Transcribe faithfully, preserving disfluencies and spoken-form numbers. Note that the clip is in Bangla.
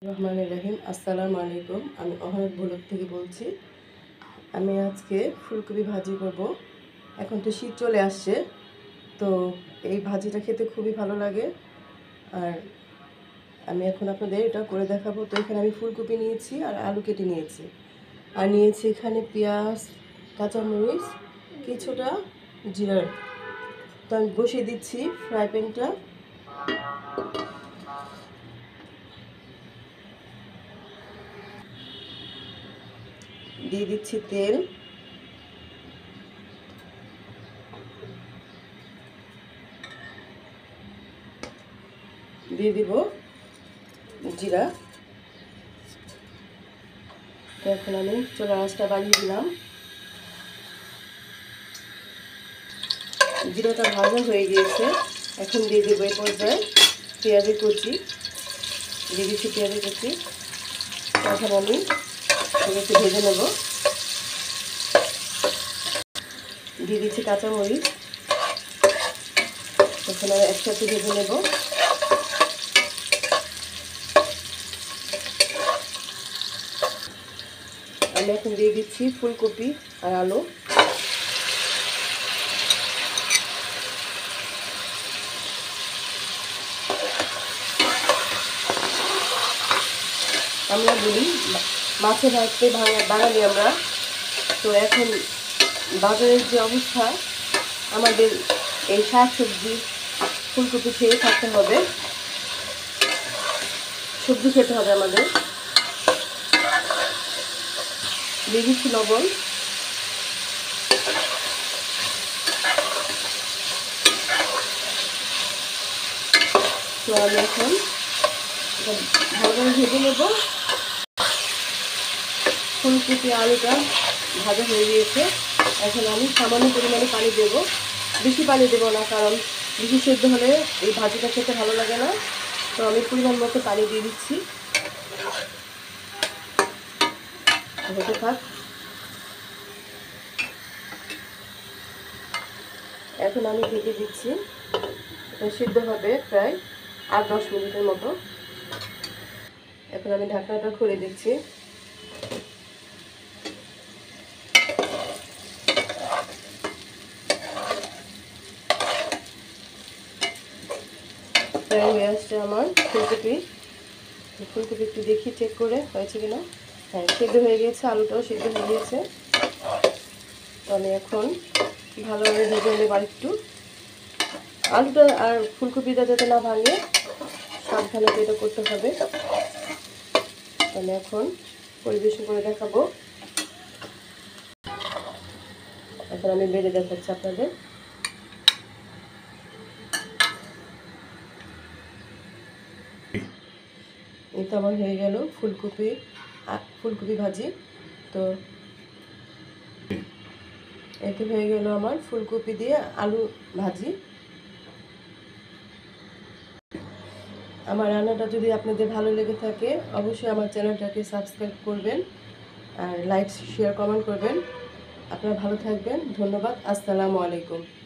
রহমানির রহিম। আসসালামু আলাইকুম। আমি অহরত ব্লগ থেকে বলছি। আমি আজকে ফুলকপি ভাজি করব। এখন তো শীত চলে আসছে, তো এই ভাজিটা খেতে খুবই ভালো লাগে। আর আমি এখন আপনাদের এটা করে দেখাবো। তো এখানে আমি ফুলকপি নিয়েছি আর আলু কেটে নিয়েছি, আর নিয়েছি এখানে পেঁয়াজ, কাঁচামরিচ, কিছুটা জিরার। তো আমি বসিয়ে দিচ্ছি ফ্রাই প্যানটা। দিয়ে দিচ্ছি তেল, দিয়ে দিব জিরা। তো এখন আমি চুলার আঁচটা বাড়িয়ে দিলাম। জিরাটা ভাজা হয়ে গিয়েছে, এখন দিয়ে দেবো এই পর্যায়ে পেঁয়াজের কুচি। দিয়ে দিচ্ছি পেঁয়াজের কুচি। এখন আমি একটু ভেজে নেব। দিয়ে দিচ্ছি কাঁচামরিচ। এখন আমি একসাথে ভেজে নেব। আমি এখন দিয়ে দিচ্ছি ফুলকপি আর আলু। আমরা বলি মাছে ভাজতে বাঙালি আমরা। তো এখন বাজারের যে অবস্থা, আমাদের এই শাক সবজি ফুলকপি খেয়ে থাকতে হবে, সবজি খেতে হবে আমাদের। দিয়ে দিচ্ছি লবণ। তো আমি এখন ভালোভাবে ভেজে নেব। ফুলকপি আলুটা ভাজা হয়ে গিয়েছে। এখন আমি সামান্য পরিমাণে পানি দেব, বেশি পানি দেবো না, কারণ বেশি সেদ্ধ হলে এই ভাজিটা খেতে ভালো লাগে না। তো আমি পরিমাণ মতো পানি দিয়ে দিচ্ছি। হতে থাক। এখন আমি ঢেকে দিচ্ছি। এটা সিদ্ধ হবে প্রায় আট দশ মিনিটের মতো। এখন আমি ঢাকনাটা খুলে দিচ্ছি। প্রায় হয়ে আসছে আমার ফুলকপি। ফুলকপি একটু দেখি চেক করে হয়েছে কিনা। হ্যাঁ, সিদ্ধ হয়ে গিয়েছে, আলুটাও সিদ্ধ হয়ে গিয়েছে। তো আমি এখন ভালোভাবে ভেজে নেব একটু। আলুটা আর ফুলকপিটা যাতে না ভাঙে সাবধানে এটা করতে হবে। আমি এখন পরিবেশন করে দেখাবো। এখন আমি বেড়ে দেখাচ্ছি আপনাদের। এই তো আমার হয়ে গেল ফুলকপি ফুলকপি ভাজি। তো এতে হয়ে গেল আমার ফুলকপি দিয়ে আলু ভাজি। আমার রান্নাটা যদি আপনাদের ভালো লেগে থাকে, অবশ্যই আমার চ্যানেলটাকে সাবস্ক্রাইব করবেন আর লাইক শেয়ার কমেন্ট করবেন। আপনারা ভালো থাকবেন। ধন্যবাদ। আসসালামু আলাইকুম।